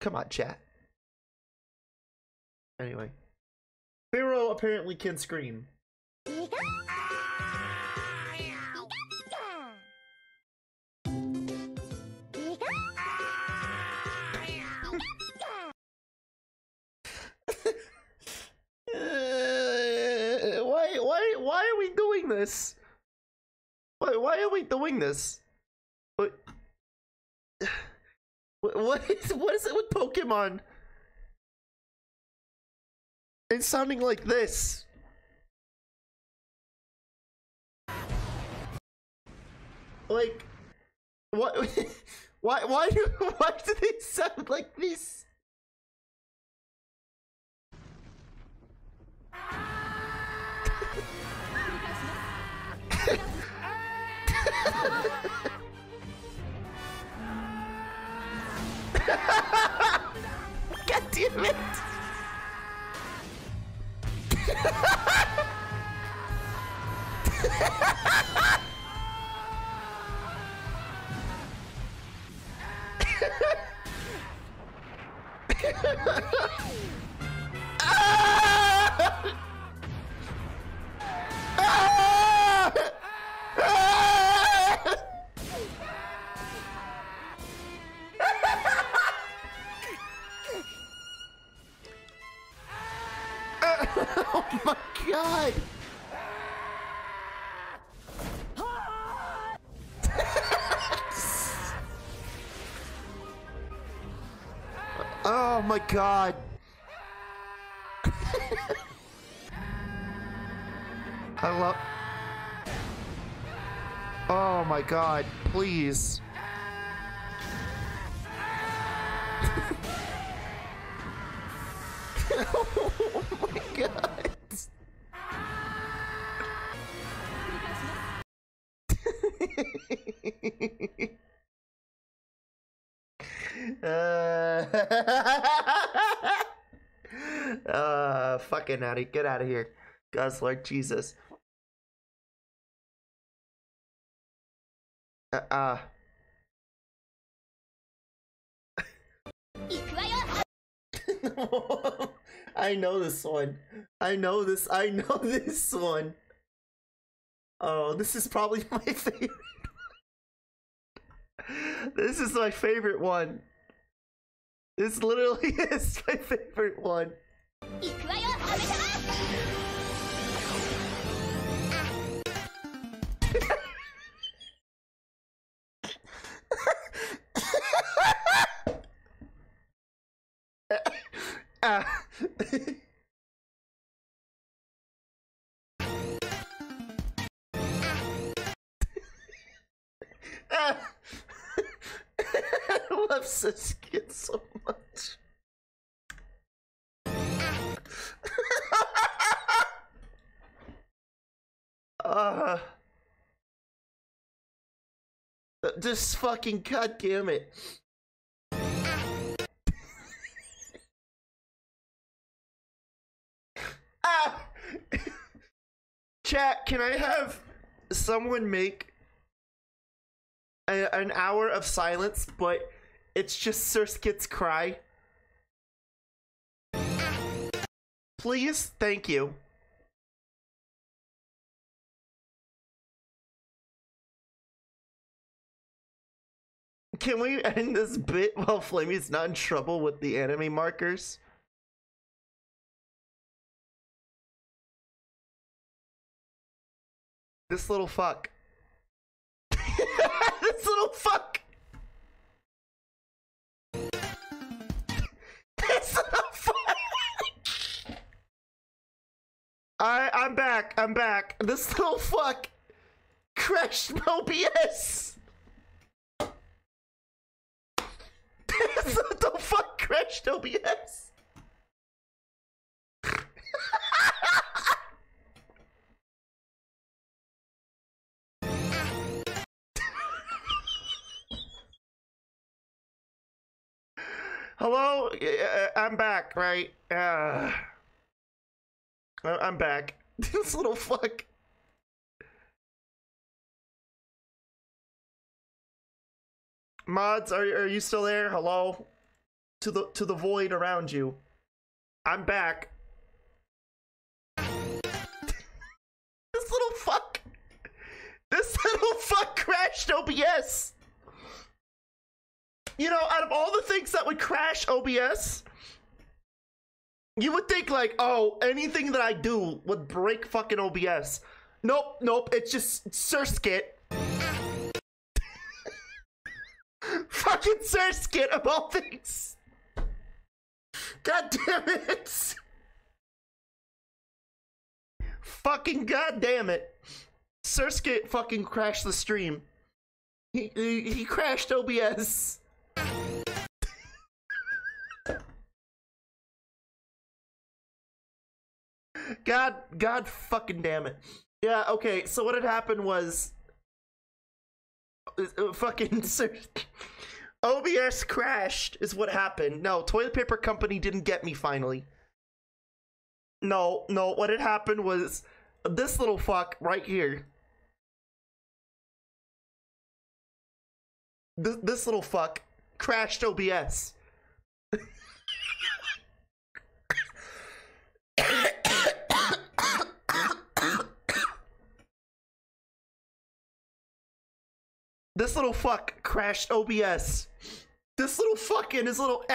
Come on, chat. Anyway. Pharaoh apparently can scream. Why are we doing this? Why are we doing this? What is it with Pokemon? It's sounding like this. Like, what? why do they sound like this? God damn it! Oh my god! Oh my god! I love. Oh my god! Please. Oh my god! Fucking get out of here, God's Lord Jesus. I know this one. I know this one. Oh, this is probably my favorite. This is my favorite one. This literally is my favorite one. I love Sasuke so much. Just fucking goddamn it. Chat, can I have someone make an hour of silence, but it's just Surskit's cry? Please? Thank you. Can we end this bit while Flamey's not in trouble with the anime markers? This little fuck. This little fuck. This little fuck. I'm back. This little fuck crashed OBS. This little fuck crashed OBS. Hello? I'm back, right? I'm back. This little fuck. Mods, are you still there? Hello? to the void around you. I'm back. This little fuck. This little fuck crashed OBS. You know, out of all the things that would crash OBS, you would think like, oh, anything that I do would break fucking OBS. Nope, nope, it's just Surskit. Fucking Surskit of all things. God damn it. Fucking god damn it. Surskit fucking crashed the stream. He crashed OBS. God fucking damn it. Yeah, okay, so what had happened was fucking OBS crashed is what happened. No, Toilet Paper Company didn't get me finally. No, what had happened was this little fuck right here. This little fuck crashed OBS. This little fuck crashed OBS. This little fuck and his little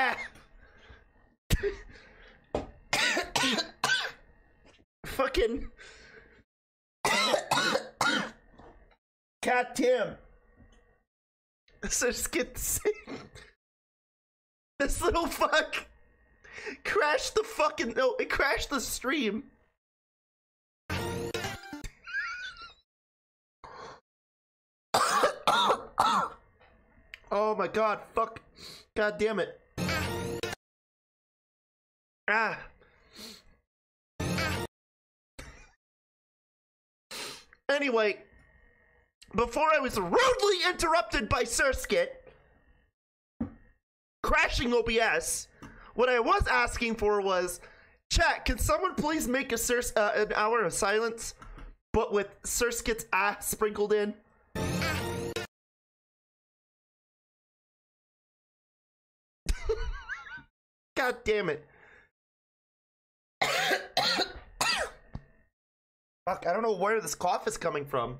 fucking God damn. So just get this little fuck crashed the fucking it crashed the stream. Oh my god, fuck. God damn it. Anyway, before I was rudely interrupted by Surskit crashing OBS, what I was asking for was, chat, can someone please make an hour of silence, but with Surskit's ass sprinkled in? God damn it. Fuck, I don't know where this cough is coming from.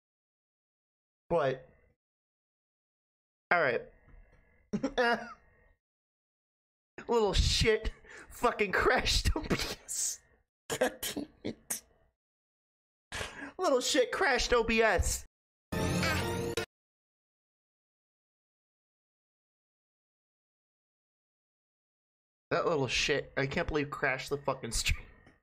But alright. Little shit fucking crashed OBS. God damn it. Little shit crashed OBS. That little shit. I can't believe crashed the fucking stream.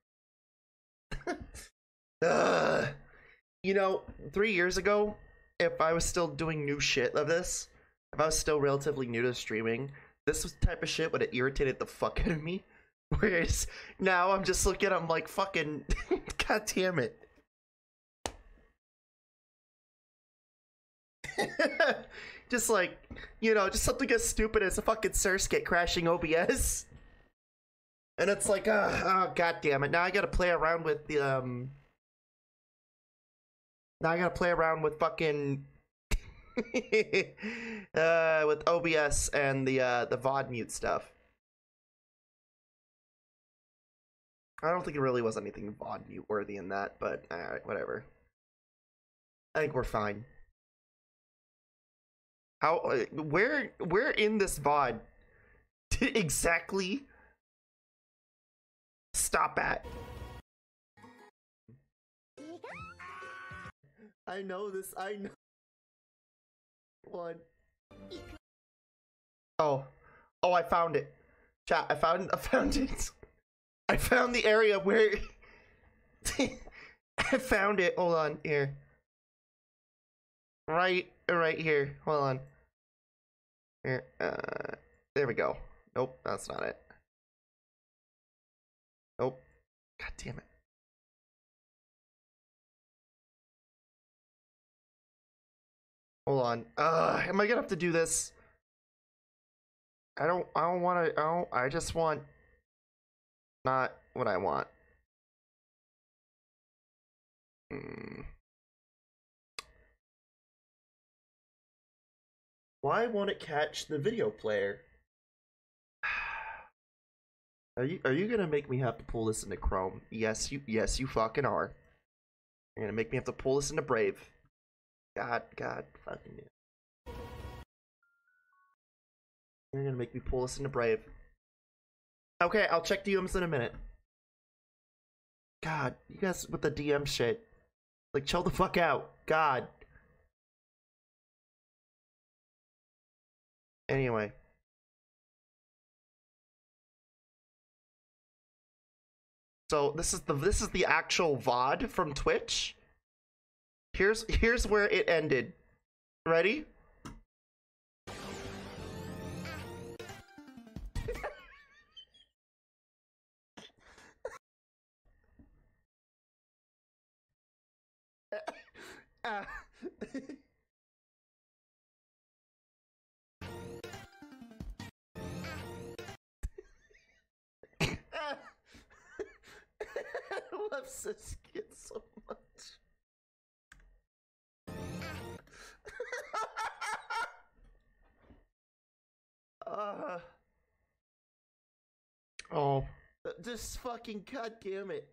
You know, 3 years ago, if I was still doing new shit of this, if I was still relatively new to streaming, this was the type of shit would have irritated the fuck out of me. Whereas now I'm just looking, I'm like, fucking, god damn it. Just like, you know, just something as stupid as a fucking Surskit crashing OBS. And it's like, oh, god damn it. Now I gotta play around with the, now I gotta play around with fucking, with OBS and the VOD mute stuff. I don't think it really was anything VOD mute worthy in that, but alright, whatever. I think we're fine. How, where in this VOD did exactly stop at? I know this, I know. One. Oh, I found it. Chat, I found it. I found the area where I found it. Hold on, here. Right here. Hold on. Here, there we go. Nope, that's not it. Nope. God damn it. Hold on. Am I gonna have to do this? I don't want to. I just want not what I want. Why won't it catch the video player? Are you gonna make me have to pull this into Chrome? Yes, you fucking are. You're gonna make me have to pull this into Brave. God fucking it. You're gonna make me pull this into Brave. Okay, I'll check DMs in a minute. God, you guys with the DM shit. Like, chill the fuck out. God. Anyway. So this is the actual VOD from Twitch. Here's where it ended. Ready? I love Sasuke so much. Oh, just fucking goddamn it.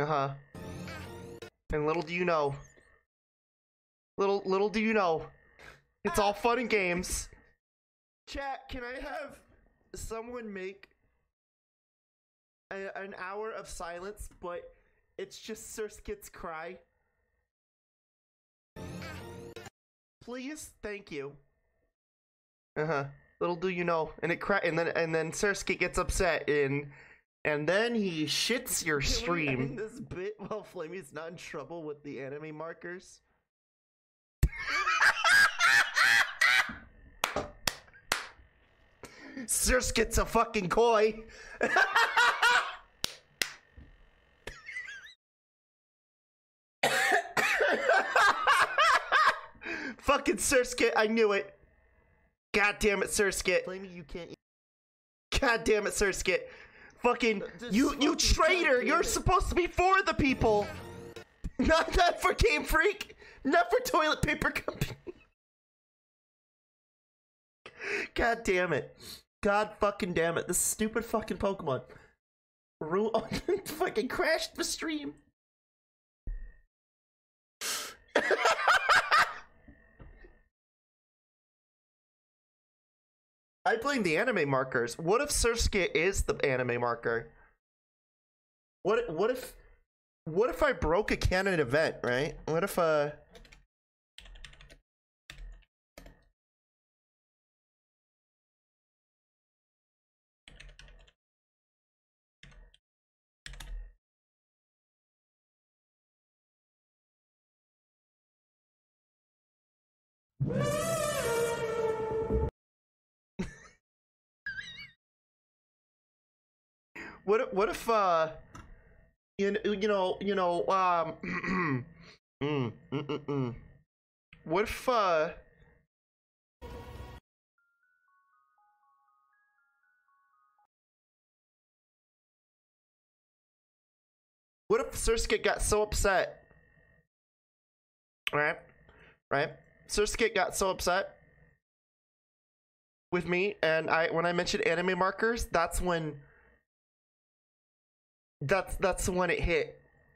And little do you know, little do you know, it's all fun and games. Chat, can I have someone make an hour of silence, but it's just Surskit's cry? Please, thank you. Little do you know, and it and then Surskit gets upset, and then he shits your stream. Can we end this bit while Flamey's not in trouble with the anime markers? Surskit's a fucking koi. Fucking Surskit, I knew it. God damn it, Surskit. Flamey, you can't. God damn it, Surskit. Fucking you traitor! You're supposed to be for the people, not for Game Freak, not for Toilet Paper Company. God damn it! God fucking damn it! This stupid fucking Pokemon fucking crashed the stream. I blame the anime markers. What if Surskit is the anime marker? What if I broke a canon event, right? What if what if what if Surskit got so upset, right? Surskit got so upset with me, and when I mentioned anime markers, that's when it hit.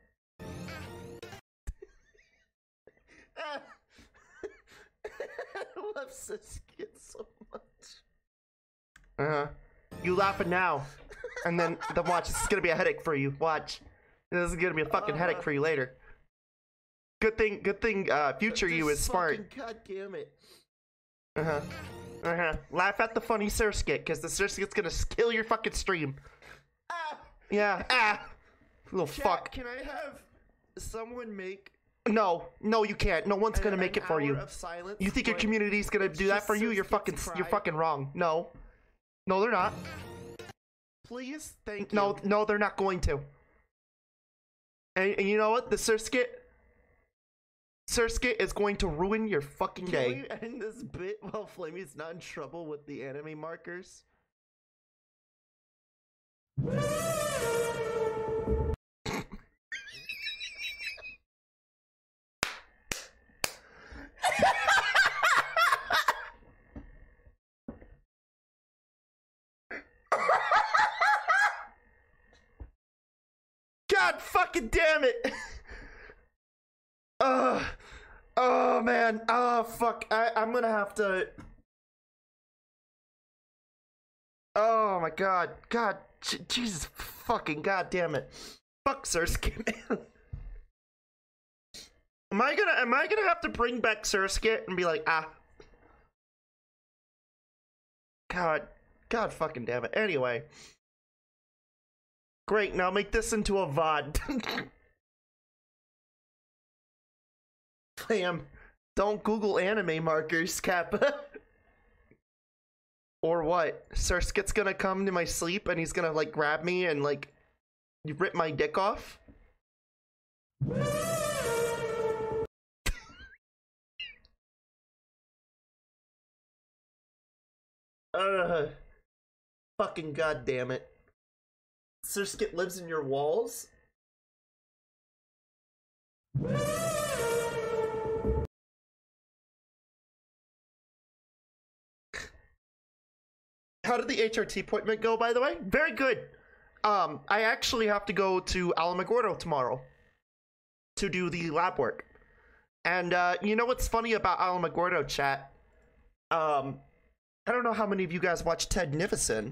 I love Surskit so much. You laughing now, and then watch. This is gonna be a headache for you. Watch. This is gonna be a fucking headache for you later. Good thing. Future you is smart. God damn it. Laugh at the funny Surskit, because the Surskit's gonna kill your fucking stream. Yeah. Little Chat, fuck. Can I have someone make? No, you can't. No one's gonna make it for you. You think your community's gonna do that for you? You're fucking wrong. No, they're not. Please, thank you. No, they're not going to. And you know what? The Surskit is going to ruin your fucking day. Can we end this bit while Flamey's not in trouble with the anime markers? God fucking damn it! Oh man, oh fuck, I'm gonna have to... Oh my god, Jesus fucking god damn it. Fuck Surskit, man. Am I gonna have to bring back Surskit and be like, ah. God fucking damn it. Anyway. Great, now make this into a VOD. Damn. Don't Google anime markers, Kappa. Or what? Surskit's gonna come to my sleep and he's gonna like grab me and like rip my dick off? Fucking goddamn it. Surskit lives in your walls? How did the HRT appointment go, by the way? Very good. I actually have to go to Alamogordo tomorrow to do the lab work. And, you know what's funny about Alamogordo, chat? I don't know how many of you guys watch Ted Nivison.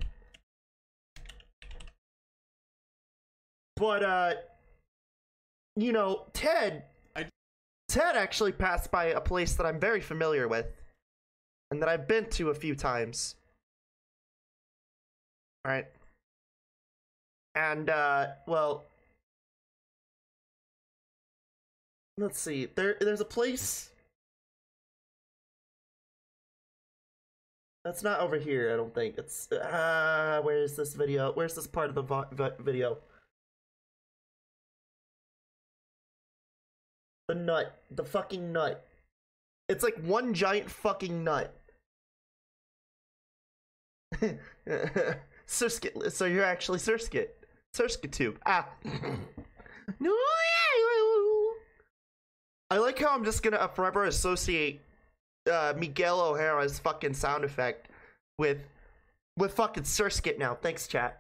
But, you know, Ted actually passed by a place that I'm very familiar with. And that I've been to a few times. Alright. And, well... Let's see. There's a place... That's not over here, I don't think. It's, where is this video? Where's this part of the video? The nut. The fucking nut. It's like one giant fucking nut. Surskit. So you're actually Surskit. Surskitube. Ah. No. I like how I'm just gonna forever associate Miguel O'Hara's fucking sound effect with fucking Surskit now. Thanks, chat.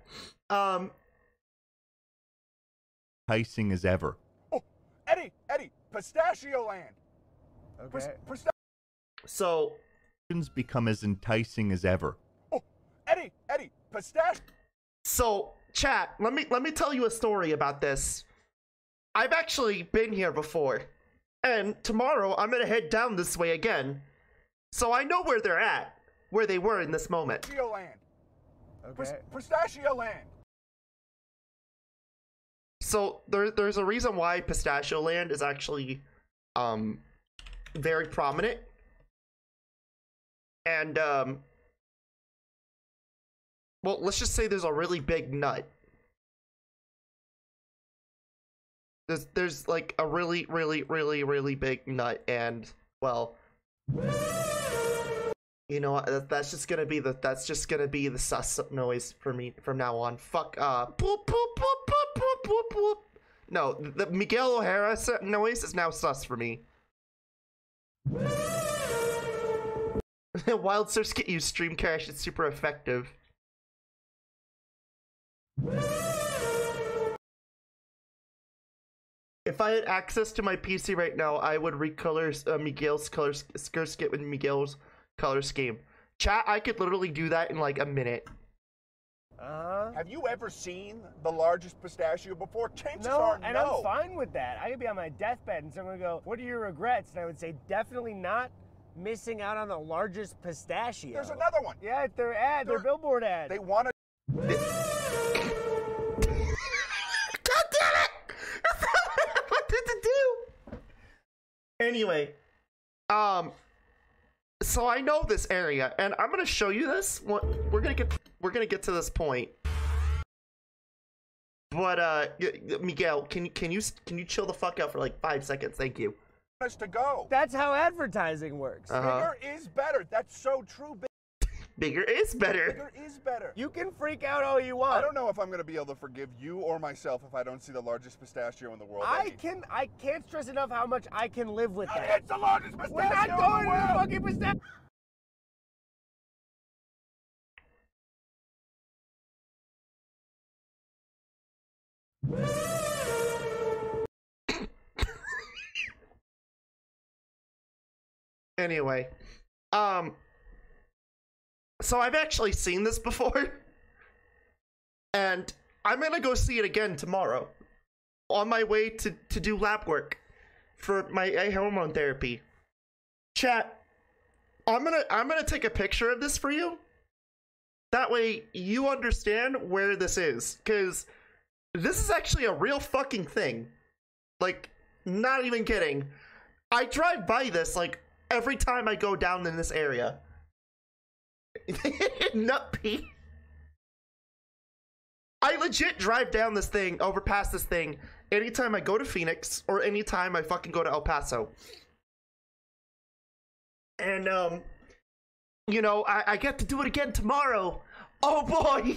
Enticing as ever. Oh, Eddie, Pistachio Land. Okay. So become as enticing as ever. Oh, Eddie, Pistachio. So, chat, let me tell you a story about this. I've actually been here before. And tomorrow I'm gonna head down this way again. So I know where they're at. Where they were in this moment. Pistachio Land. Okay. Pistachio Land. So there's a reason why Pistachio Land is actually very prominent. And well, let's just say there's a really big nut. There's like a really big nut, and well, you know what, that's just gonna be the sus noise for me from now on. Fuck boop, boop, boop, boop, boop, boop, boop. No, the Miguel O'Hara noise is now sus for me. Wild Surskit use stream cache, it's super effective. If I had access to my PC right now, I would recolor Miguel's color skit with Miguel's color scheme. Chat, I could literally do that in like a minute. Have you ever seen the largest pistachio before? Chances No, are and no. I'm fine with that. I could be on my deathbed and someone would go, "What are your regrets?" And I would say, definitely not missing out on the largest pistachio. There's another one. Yeah, they're billboard ads. They want to. God damn it! What did to do? Anyway, so I know this area, and I'm gonna show you this. We're gonna get to this point. But Miguel, can you chill the fuck out for like 5 seconds? Thank you. Us to go. That's how advertising works. Bigger is better. That's so true. Bigger is better. Bigger is better. You can freak out all you want. I don't know if I'm going to be able to forgive you or myself if I don't see the largest pistachio in the world. I can't stress enough how much I can live with that. It's the largest pistachio We're not in going the to the world. fucking pistachio. Anyway, so I've actually seen this before, and I'm gonna go see it again tomorrow on my way to do lab work for my hormone therapy. Chat, I'm gonna take a picture of this for you. That way you understand where this is, because this is actually a real fucking thing. Like, not even kidding. I drive by this like every time I go down in this area. Nutpee. I legit drive down this thing, over past this thing, anytime I go to Phoenix or anytime I fucking go to El Paso. And, you know, I get to do it again tomorrow. Oh boy!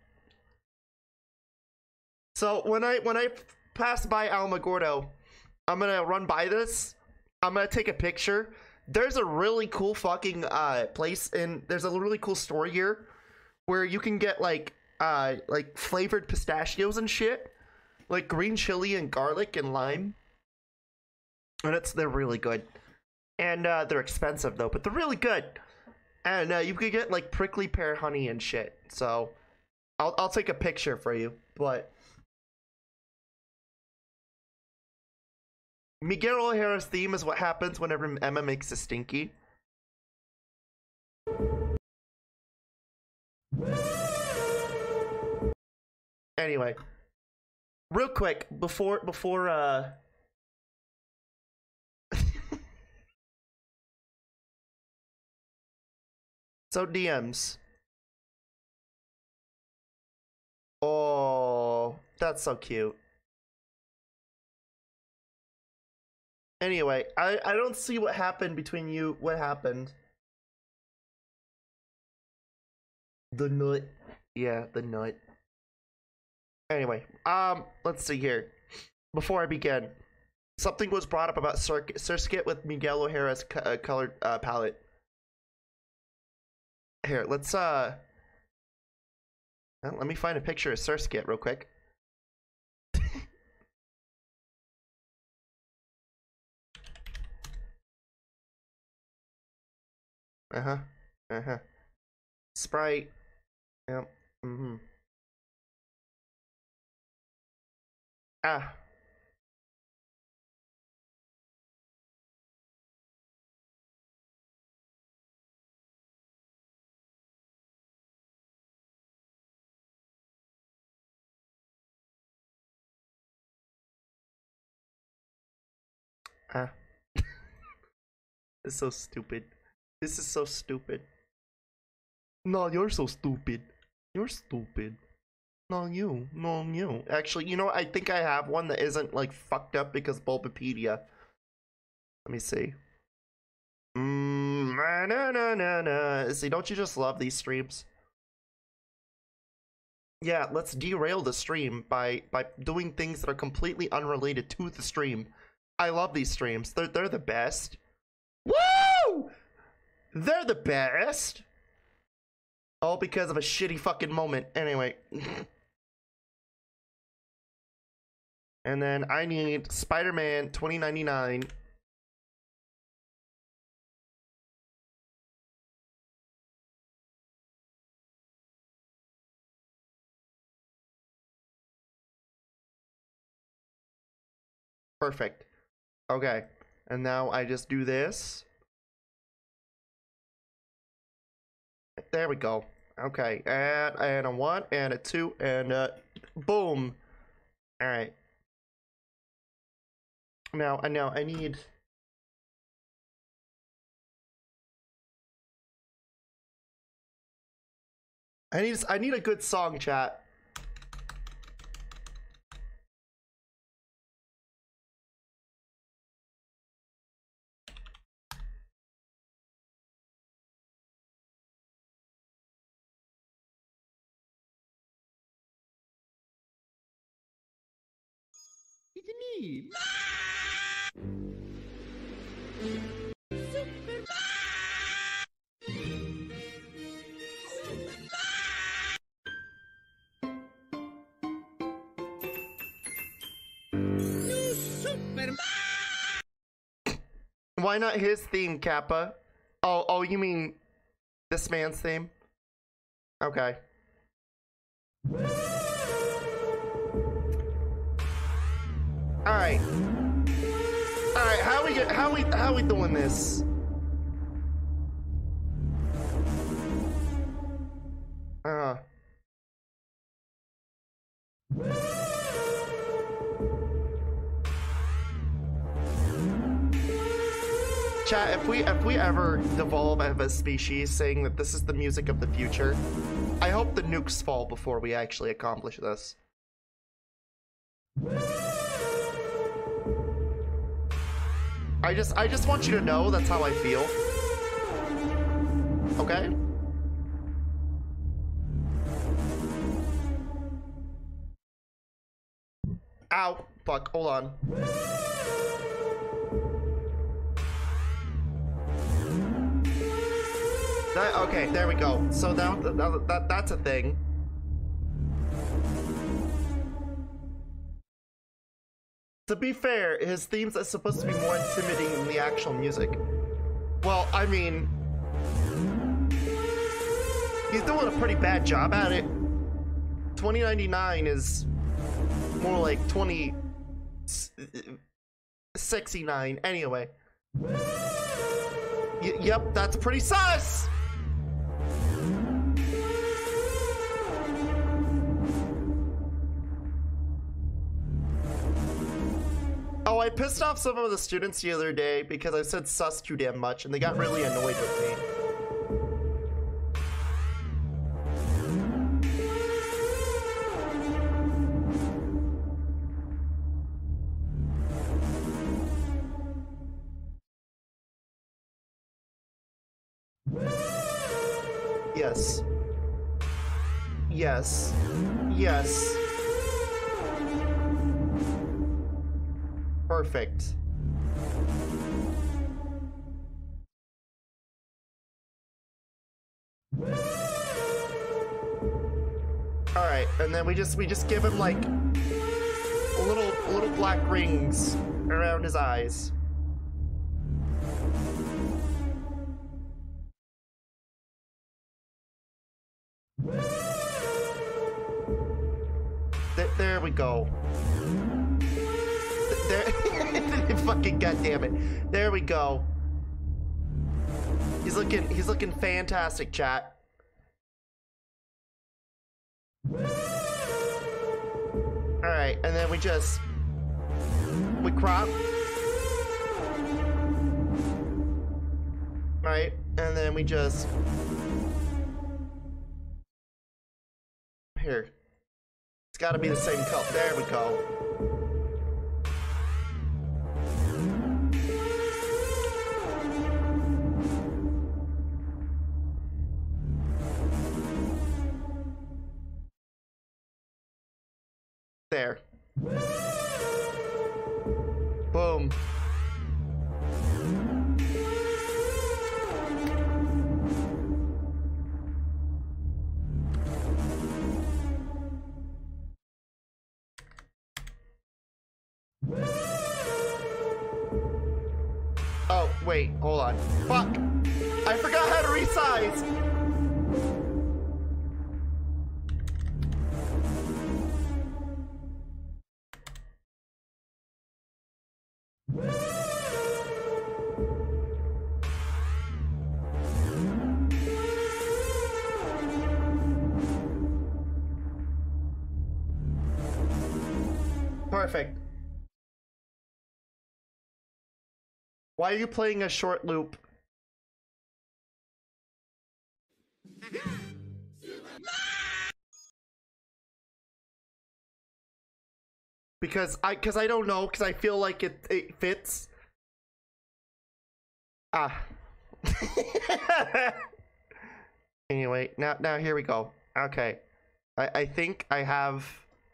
So when I pass by Alamogordo, I'm gonna run by this. I'm gonna take a picture. There's a really cool fucking place, and there's a really cool store here where you can get like flavored pistachios and shit, like green chili and garlic and lime. And they're really good, and they're expensive though, but they're really good. And you could get like prickly pear honey and shit. So I'll take a picture for you, but. Miguel O'Hara's theme is what happens whenever Emma makes a stinky. Anyway, real quick before so DMs. Oh, that's so cute. Anyway, I don't see what happened between you. What happened? The nut. Yeah, the nut. Anyway, let's see here. Before I begin, something was brought up about Surskit with Miguel O'Hara's colored palette. Here, let's let me find a picture of Surskit real quick. Sprite. Yep. Ah. Ah. It's so stupid. This is so stupid. No, you're so stupid. You're stupid. No, you. No, you. Actually, you know what? I think I have one that isn't, like, fucked up because Bulbapedia. Let me see. See, don't you just love these streams? Yeah, let's derail the stream by doing things that are completely unrelated to the stream. I love these streams. They're the best. Woo! They're the best. All because of a shitty fucking moment. Anyway. And then I need Spider-Man 2099. Perfect. Okay. And now I just do this. There we go. Okay, and a 1, and a 2, and boom. Alright. Now I need... I need a good song, chat. It's me. Why not his theme, Kappa? Oh, you mean this man's theme? Okay. Alright. Alright, how we doing this? Chat, if we ever devolve as a species saying that this is the music of the future, I hope the nukes fall before we actually accomplish this. I just want you to know that's how I feel. Okay? Ow. Fuck, hold on. Okay, there we go. So now that's a thing. To be fair, his themes are supposed to be more intimidating than the actual music. Well, I mean, he's doing a pretty bad job at it. 2099 is more like 2069. Anyway. Yep, that's pretty sus! Oh, I pissed off some of the students the other day because I said sus too damn much and they got really annoyed with me. Yes. Yes. Yes. Perfect. All right, and then we just give him like little black rings around his eyes. There we go. There, fucking goddamn it! There we go. He's looking fantastic, chat. All right, and then we crop. Right, and then we just here. It's got to be the same color. There we go. There. Boom. Oh, wait, hold on. Fuck! I forgot how to resize! Perfect. Why are you playing a short loop? Because I don't know, because I feel like it fits. Ah. Anyway, now here we go. Okay. I think I have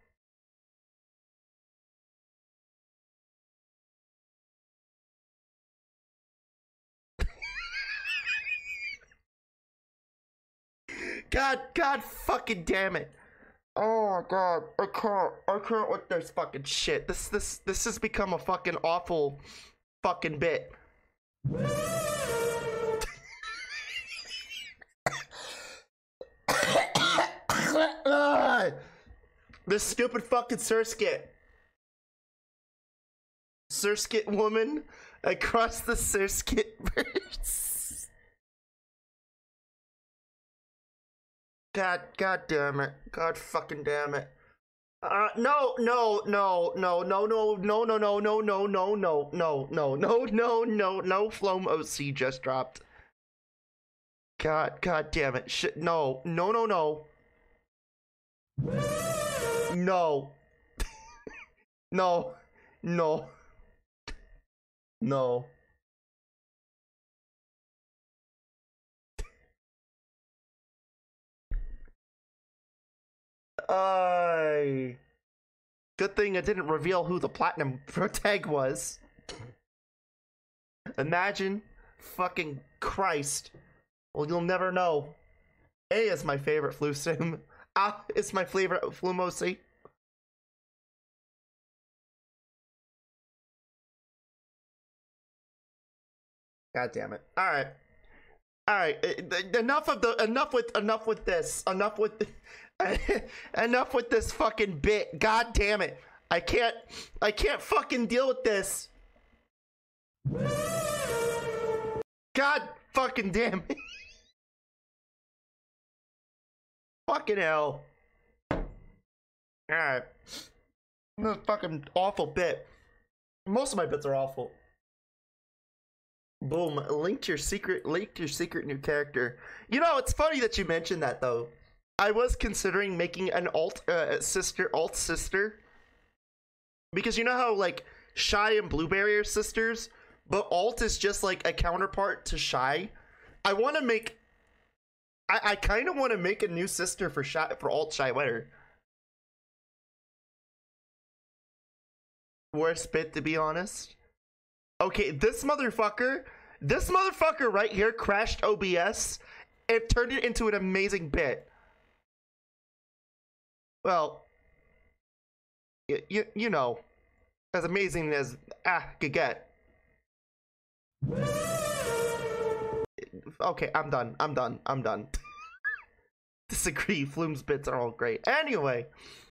God fucking damn it. Oh god, I can't with this fucking shit. This has become a fucking awful fucking bit. This stupid fucking Surskit. Surskit woman across the Surskit verse. God damn it. God fucking damn it. No, Floam OC just dropped. God damn it. Shit, no. No. Good thing I didn't reveal who the platinum tag was. Imagine. Fucking Christ. Well, you'll never know. A is my favorite flu sim. Ah is my favorite Flumosi. God damn it. Alright. Enough with this. Enough with this fucking bit. God damn it. I can't fucking deal with this. God fucking damn it. Fucking hell. Alright. This fucking awful bit. Most of my bits are awful. Boom. Linked your secret new character. You know, it's funny that you mentioned that though. I was considering making an alt sister. Because you know how like Shy and Blueberry are sisters, but alt is just like a counterpart to Shy. I want to make I kind of want to make a new sister for alt Shy Wetter. Worst bit, to be honest. Okay, this motherfucker right here crashed OBS. It turned it into an amazing bit. Well, you know, as amazing as could get. Okay, I'm done. Disagree. Flume's bits are all great. Anyway,